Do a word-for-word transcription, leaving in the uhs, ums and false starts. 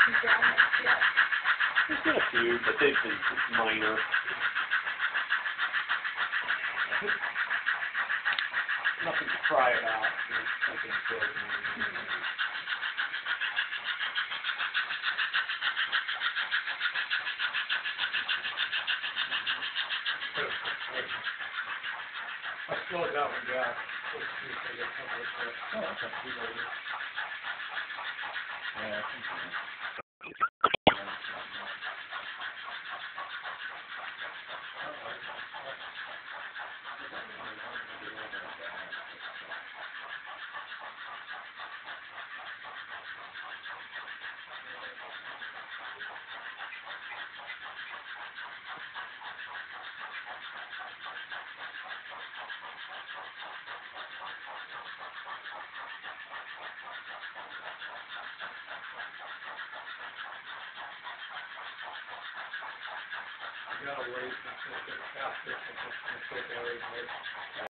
There's been a few, but they've been minor. Nothing to cry about. Nothing good. I slowed down with Jack. Oh, okay. Yeah, I think so. You gotta wait until it gets past this, and it's gonna take every